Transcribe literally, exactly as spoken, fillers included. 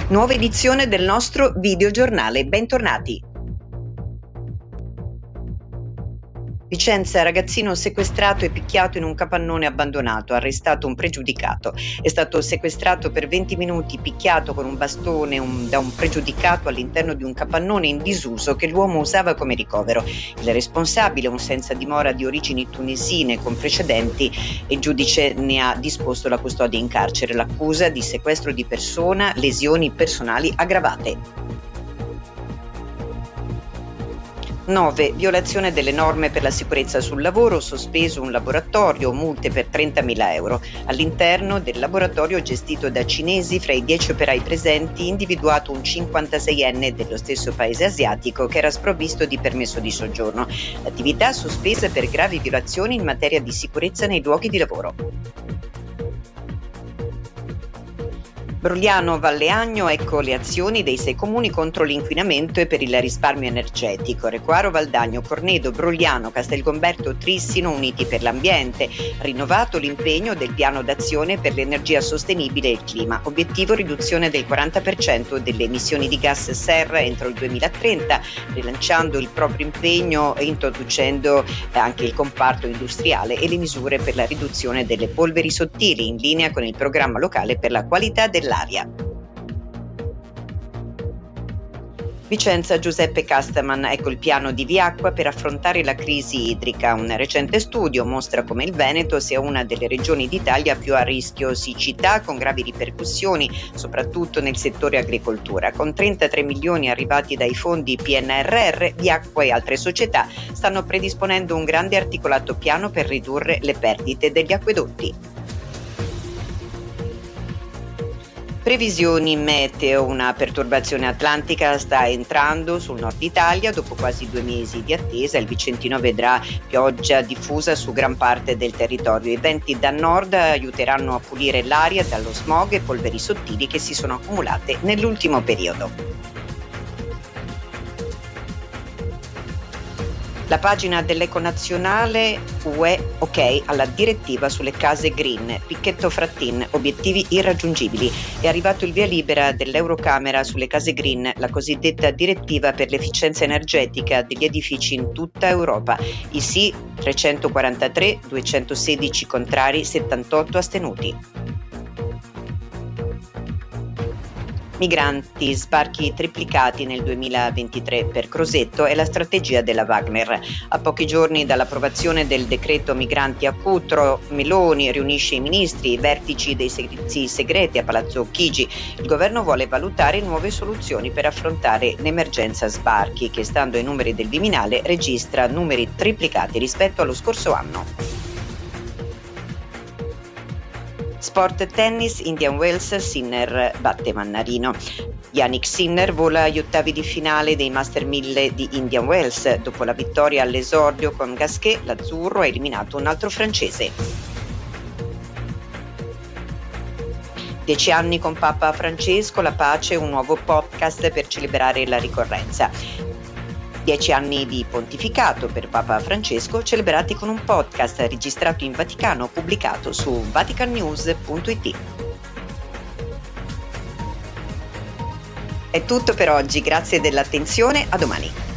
Nuova edizione del nostro videogiornale, bentornati. Vicenza, ragazzino sequestrato e picchiato in un capannone abbandonato, arrestato un pregiudicato. È stato sequestrato per venti minuti, picchiato con un bastone un, da un pregiudicato all'interno di un capannone in disuso che l'uomo usava come ricovero. Il responsabile, un senza dimora di origini tunisine con precedenti, il giudice ne ha disposto la custodia in carcere. L'accusa di sequestro di persona, lesioni personali aggravate. nove. Violazione delle norme per la sicurezza sul lavoro, sospeso un laboratorio, multe per trentamila euro. All'interno del laboratorio gestito da cinesi, fra i dieci operai presenti, individuato un cinquantaseienne dello stesso paese asiatico che era sprovvisto di permesso di soggiorno. L'attività sospesa per gravi violazioni in materia di sicurezza nei luoghi di lavoro. Brogliano, Valle Agno, ecco le azioni dei sei comuni contro l'inquinamento e per il risparmio energetico. Requaro, Valdagno, Cornedo, Brogliano, Castelgomberto, Trissino uniti per l'ambiente. Rinnovato l'impegno del piano d'azione per l'energia sostenibile e il clima. Obiettivo riduzione del quaranta per cento delle emissioni di gas serra entro il duemilatrenta, rilanciando il proprio impegno e introducendo anche il comparto industriale e le misure per la riduzione delle polveri sottili in linea con il programma locale per la qualità dell'aria. Vicenza, Giuseppe Castaman, ecco il piano di Viacqua per affrontare la crisi idrica. Un recente studio mostra come il Veneto sia una delle regioni d'Italia più a rischio siccità, con gravi ripercussioni soprattutto nel settore agricoltura. Con trentatré milioni arrivati dai fondi P N R R, Viacqua e altre società stanno predisponendo un grande articolato piano per ridurre le perdite degli acquedotti. Previsioni meteo, una perturbazione atlantica sta entrando sul nord Italia dopo quasi due mesi di attesa. Il Vicentino vedrà pioggia diffusa su gran parte del territorio. I venti da nord aiuteranno a pulire l'aria dallo smog e polveri sottili che si sono accumulate nell'ultimo periodo. La pagina dell'Econazionale U E ok alla direttiva sulle case green, Picchetto Frattin, obiettivi irraggiungibili. È arrivato il via libera dell'Eurocamera sulle case green, la cosiddetta direttiva per l'efficienza energetica degli edifici in tutta Europa. I sì trecentoquarantatré, duecentosedici contrari, settantotto astenuti. Migranti, sbarchi triplicati nel duemilaventitré per Crosetto è la strategia della Wagner. A pochi giorni dall'approvazione del decreto migranti a Cutro, Meloni riunisce i ministri, i vertici dei servizi segreti a Palazzo Chigi. Il governo vuole valutare nuove soluzioni per affrontare l'emergenza sbarchi che, stando ai numeri del Viminale, registra numeri triplicati rispetto allo scorso anno. Sport tennis, Indian Wells, Sinner batte Mannarino. Yannick Sinner vola agli ottavi di finale dei Master mille di Indian Wells. Dopo la vittoria all'esordio con Gasquet, l'azzurro ha eliminato un altro francese. Dieci anni con Papa Francesco, la pace, un nuovo podcast per celebrare la ricorrenza. Dieci anni di pontificato per Papa Francesco, celebrati con un podcast registrato in Vaticano, pubblicato su vatican news punto it. È tutto per oggi, grazie dell'attenzione, a domani.